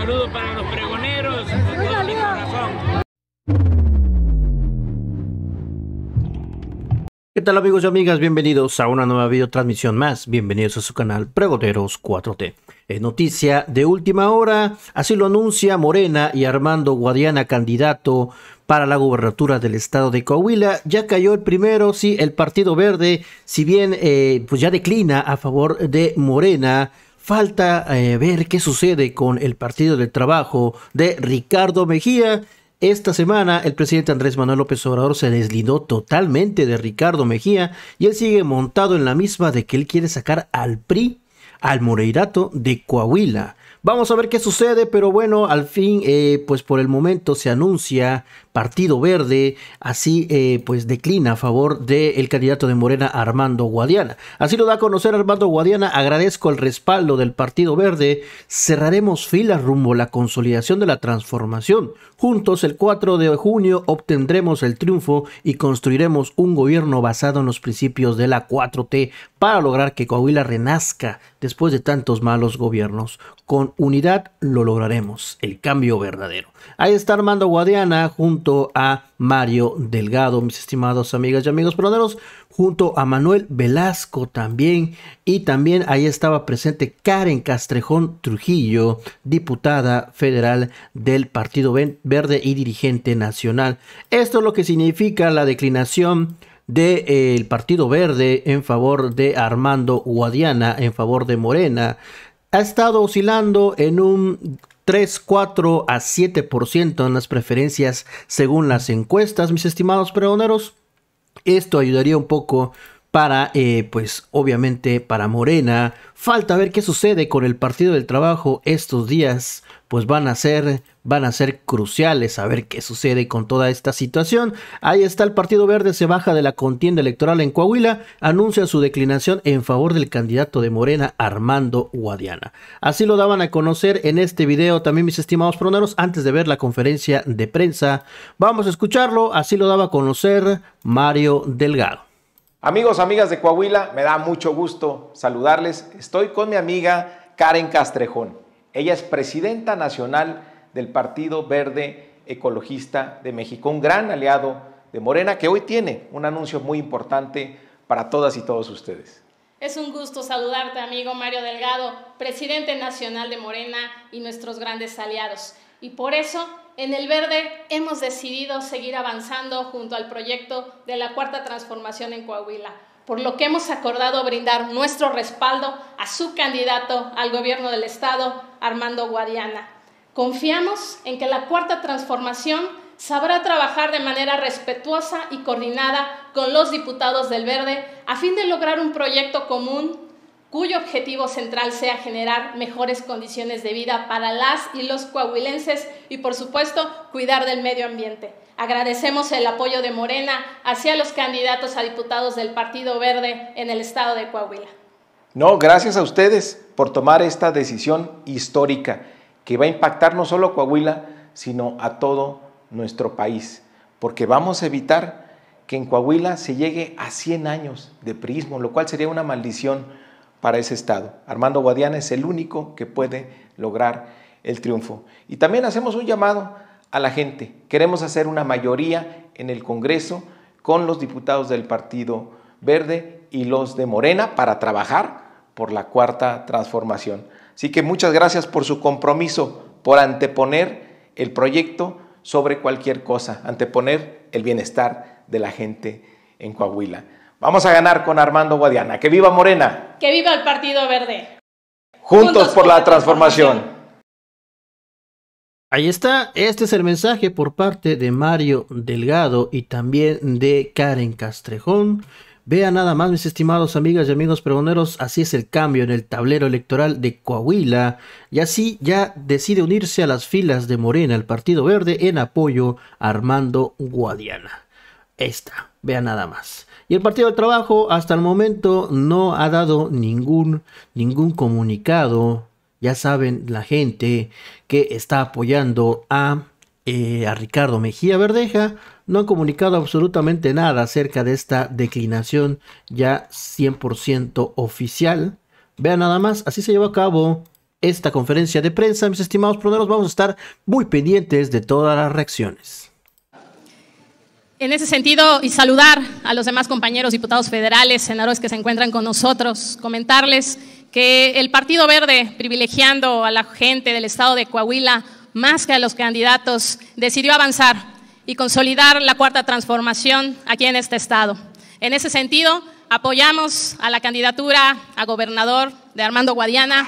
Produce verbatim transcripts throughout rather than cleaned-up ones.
saludo para los pregoneros, con todo mi corazón. ¿Qué tal amigos y amigas? Bienvenidos a una nueva videotransmisión más. Bienvenidos a su canal Pregoneros cuatro T. Es noticia de última hora, así lo anuncia Morena y Armando Guadiana, candidato para la gubernatura del estado de Coahuila. Ya cayó el primero, sí, el Partido Verde, si bien eh, pues ya declina a favor de Morena. Falta eh, ver qué sucede con el Partido del Trabajo de Ricardo Mejía. Esta semana el presidente Andrés Manuel López Obrador se deslindó totalmente de Ricardo Mejía y él sigue montado en la misma de que él quiere sacar al P R I, al Moreirato de Coahuila. Vamos a ver qué sucede, pero bueno, al fin, eh, pues por el momento se anuncia Partido Verde, así eh, pues declina a favor del candidato de Morena, Armando Guadiana. Así lo da a conocer Armando Guadiana: agradezco el respaldo del Partido Verde, cerraremos filas rumbo a la consolidación de la transformación. Juntos el cuatro de junio obtendremos el triunfo y construiremos un gobierno basado en los principios de la cuatro T para lograr que Coahuila renazca después de tantos malos gobiernos. Con unidad lo lograremos, el cambio verdadero. Ahí está Armando Guadiana junto a Mario Delgado, mis estimados amigas y amigos pregoneros, junto a Manuel Velasco también, y también ahí estaba presente Karen Castrejón Trujillo, diputada federal del Partido Verde y dirigente nacional. Esto es lo que significa la declinación del de, eh, Partido Verde en favor de Armando Guadiana, en favor de Morena. Ha estado oscilando en un tres, cuatro a siete por ciento en las preferencias según las encuestas, mis estimados pregoneros. Esto ayudaría un poco para, eh, pues obviamente para Morena. Falta ver qué sucede con el Partido del Trabajo estos días, pues van a ser, van a ser cruciales a ver qué sucede con toda esta situación. Ahí está el Partido Verde, se baja de la contienda electoral en Coahuila, anuncia su declinación en favor del candidato de Morena, Armando Guadiana. Así lo daban a conocer en este video también, mis estimados pregoneros, antes de ver la conferencia de prensa. Vamos a escucharlo, así lo daba a conocer Mario Delgado. Amigos, amigas de Coahuila, me da mucho gusto saludarles. Estoy con mi amiga Karen Castrejón. Ella es presidenta nacional del Partido Verde Ecologista de México, un gran aliado de Morena que hoy tiene un anuncio muy importante para todas y todos ustedes. Es un gusto saludarte, amigo Mario Delgado, presidente nacional de Morena y nuestros grandes aliados. Y por eso, en el Verde hemos decidido seguir avanzando junto al proyecto de la Cuarta Transformación en Coahuila, por lo que hemos acordado brindar nuestro respaldo a su candidato al gobierno del estado, Armando Guadiana. Confiamos en que la Cuarta Transformación sabrá trabajar de manera respetuosa y coordinada con los diputados del Verde a fin de lograr un proyecto común cuyo objetivo central sea generar mejores condiciones de vida para las y los coahuilenses y, por supuesto, cuidar del medio ambiente. Agradecemos el apoyo de Morena hacia los candidatos a diputados del Partido Verde en el estado de Coahuila. No, gracias a ustedes por tomar esta decisión histórica que va a impactar no solo a Coahuila, sino a todo nuestro país, porque vamos a evitar que en Coahuila se llegue a cien años de priismo, lo cual sería una maldición para ese estado. Armando Guadiana es el único que puede lograr el triunfo. Y también hacemos un llamado a la gente. Queremos hacer una mayoría en el Congreso con los diputados del Partido Verde y los de Morena para trabajar por la Cuarta Transformación. Así que muchas gracias por su compromiso, por anteponer el proyecto sobre cualquier cosa, anteponer el bienestar de la gente en Coahuila. Vamos a ganar con Armando Guadiana. ¡Que viva Morena! ¡Que viva el Partido Verde! Juntos, Juntos por, por la transformación. transformación. Ahí está, este es el mensaje por parte de Mario Delgado y también de Karen Castrejón. Vean nada más, mis estimados amigas y amigos pregoneros, así es el cambio en el tablero electoral de Coahuila, y así ya decide unirse a las filas de Morena, el Partido Verde, en apoyo a Armando Guadiana. Esta, vean nada más. Y el Partido del Trabajo hasta el momento no ha dado ningún, ningún comunicado. Ya saben la gente que está apoyando a, eh, a Ricardo Mejía Verdeja. No han comunicado absolutamente nada acerca de esta declinación ya cien por ciento oficial. Vean nada más, así se llevó a cabo esta conferencia de prensa, mis estimados pregoneros. Vamos a estar muy pendientes de todas las reacciones. En ese sentido, y saludar a los demás compañeros diputados federales, senadores que se encuentran con nosotros, comentarles que el Partido Verde, privilegiando a la gente del estado de Coahuila más que a los candidatos, decidió avanzar y consolidar la cuarta transformación aquí en este estado. En ese sentido, apoyamos a la candidatura a gobernador de Armando Guadiana.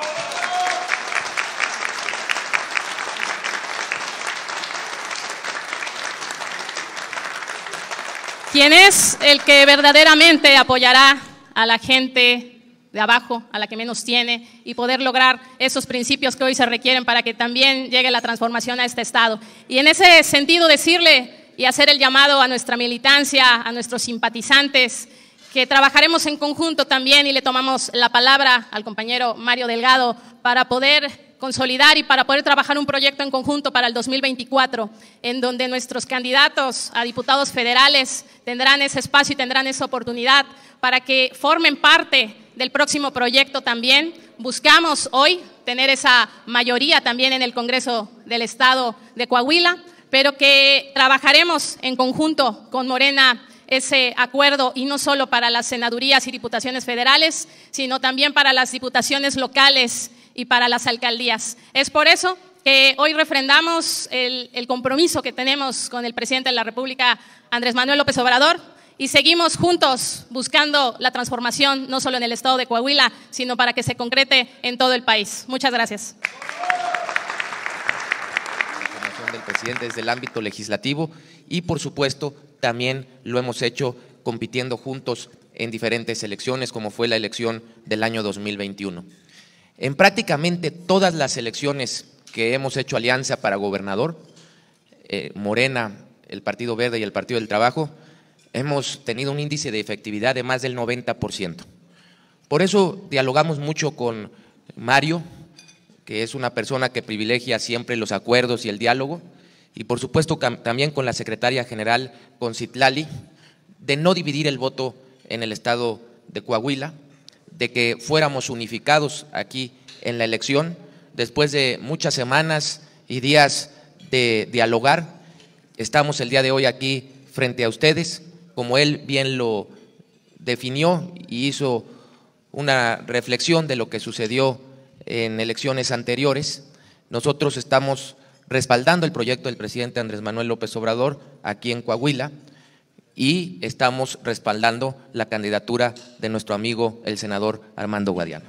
Quien es el que verdaderamente apoyará a la gente de abajo, a la que menos tiene, y poder lograr esos principios que hoy se requieren para que también llegue la transformación a este estado. Y en ese sentido decirle y hacer el llamado a nuestra militancia, a nuestros simpatizantes, que trabajaremos en conjunto también, y le tomamos la palabra al compañero Mario Delgado para poder consolidar y para poder trabajar un proyecto en conjunto para el dos mil veinticuatro, en donde nuestros candidatos a diputados federales tendrán ese espacio y tendrán esa oportunidad para que formen parte del próximo proyecto también. Buscamos hoy tener esa mayoría también en el Congreso del Estado de Coahuila, pero que trabajaremos en conjunto con Morena ese acuerdo, y no solo para las senadurías y diputaciones federales, sino también para las diputaciones locales y para las alcaldías. Es por eso que hoy refrendamos el, el compromiso que tenemos con el presidente de la República, Andrés Manuel López Obrador, y seguimos juntos buscando la transformación, no solo en el estado de Coahuila, sino para que se concrete en todo el país. Muchas gracias. La información del presidente desde el ámbito legislativo, y por supuesto también lo hemos hecho compitiendo juntos en diferentes elecciones, como fue la elección del año dos mil veintiuno. En prácticamente todas las elecciones que hemos hecho alianza para gobernador, eh, Morena, el Partido Verde y el Partido del Trabajo, hemos tenido un índice de efectividad de más del noventa por ciento. Por eso dialogamos mucho con Mario, que es una persona que privilegia siempre los acuerdos y el diálogo, y por supuesto también con la secretaria general, con Citlali, de no dividir el voto en el estado de Coahuila, de que fuéramos unificados aquí en la elección, después de muchas semanas y días de dialogar. Estamos el día de hoy aquí frente a ustedes, como él bien lo definió y hizo una reflexión de lo que sucedió en elecciones anteriores. Nosotros estamos respaldando el proyecto del presidente Andrés Manuel López Obrador aquí en Coahuila, y estamos respaldando la candidatura de nuestro amigo el senador Armando Guadiana.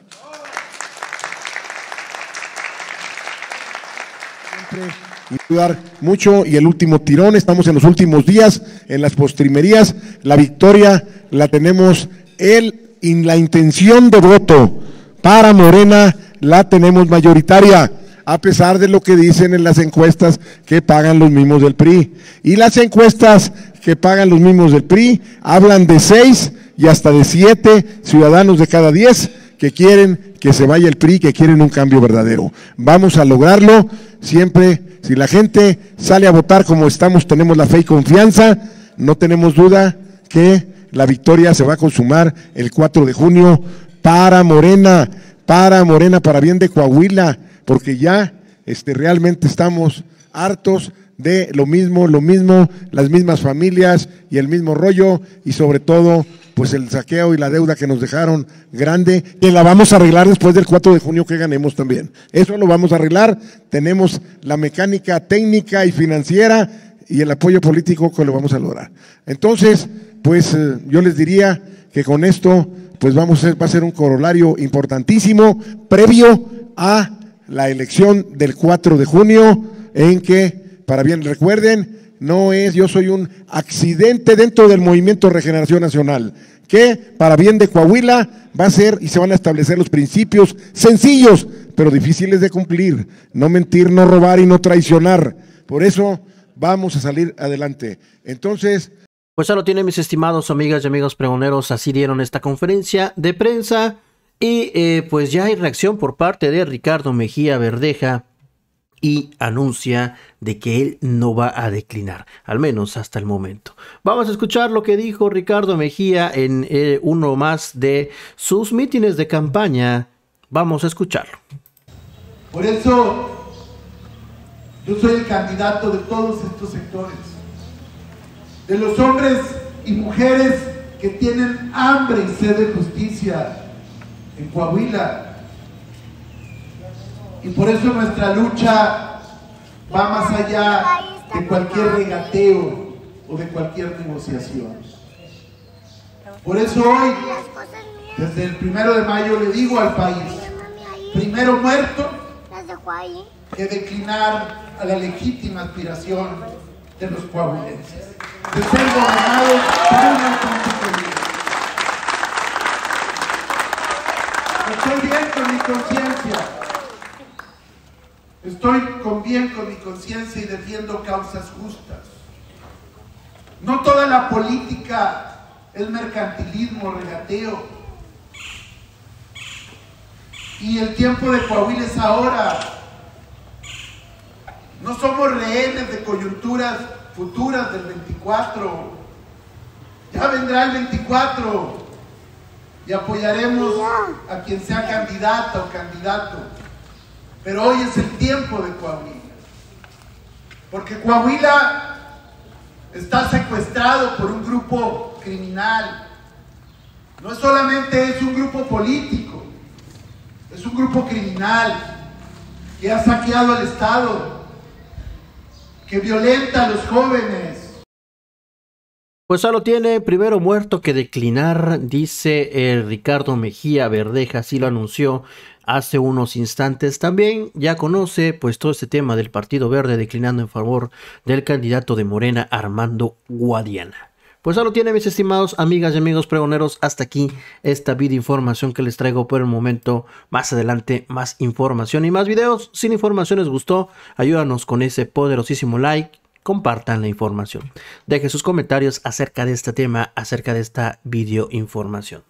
Siempre ayudar mucho, y el último tirón, estamos en los últimos días, en las postrimerías. La victoria la tenemos, el, y la intención de voto para Morena la tenemos mayoritaria, a pesar de lo que dicen en las encuestas que pagan los mismos del P R I. Y las encuestas que pagan los mismos del P R I hablan de seis y hasta de siete ciudadanos de cada diez que quieren que se vaya el P R I, que quieren un cambio verdadero. Vamos a lograrlo siempre. Si la gente sale a votar como estamos, tenemos la fe y confianza, no tenemos duda que la victoria se va a consumar el cuatro de junio para Morena, para Morena, para bien de Coahuila, porque ya este, realmente estamos hartos de lo mismo, lo mismo, las mismas familias y el mismo rollo, y sobre todo pues el saqueo y la deuda que nos dejaron grande, que la vamos a arreglar después del cuatro de junio que ganemos también. Eso lo vamos a arreglar, tenemos la mecánica técnica y financiera y el apoyo político que lo vamos a lograr. Entonces, pues eh, yo les diría que con esto pues vamos a, va a ser un corolario importantísimo previo a la elección del cuatro de junio, en que, para bien recuerden, no es, yo soy un accidente dentro del Movimiento Regeneración Nacional, que para bien de Coahuila va a ser y se van a establecer los principios sencillos, pero difíciles de cumplir: no mentir, no robar y no traicionar. Por eso vamos a salir adelante. Entonces, pues ya lo tienen, mis estimados amigas y amigos pregoneros, así dieron esta conferencia de prensa. Y eh, pues ya hay reacción por parte de Ricardo Mejía Verdeja, y anuncia de que él no va a declinar, al menos hasta el momento. Vamos a escuchar lo que dijo Ricardo Mejía en eh, uno más de sus mítines de campaña. Vamos a escucharlo. Por eso yo soy el candidato de todos estos sectores, de los hombres y mujeres que tienen hambre y sed de justicia en Coahuila. Y por eso nuestra lucha va más allá de cualquier regateo o de cualquier negociación. Por eso hoy, desde el primero de mayo, le digo al país: primero muerto que declinar a la legítima aspiración de los coahuilenses de ser gobernados por un auténtico líder. Estoy bien con mi conciencia, estoy con bien con mi conciencia y defiendo causas justas. No toda la política es mercantilismo, regateo. Y el tiempo de Coahuila es ahora. No somos rehenes de coyunturas futuras del veinticuatro. Ya vendrá el veinticuatro y apoyaremos a quien sea candidata o candidato. Pero hoy es el tiempo de Coahuila. Porque Coahuila está secuestrado por un grupo criminal. No solamente es un grupo político, es un grupo criminal que ha saqueado al Estado, que violenta a los jóvenes. Pues solo tiene primero muerto que declinar, dice eh, Ricardo Mejía Verdeja, así lo anunció hace unos instantes. También ya conoce pues todo este tema del Partido Verde declinando en favor del candidato de Morena, Armando Guadiana. Pues solo tiene, mis estimados amigas y amigos pregoneros, hasta aquí esta video información que les traigo por el momento. Más adelante más información y más videos. Si la información les gustó, ayúdanos con ese poderosísimo like. Compartan la información. Dejen sus comentarios acerca de este tema, acerca de esta video información.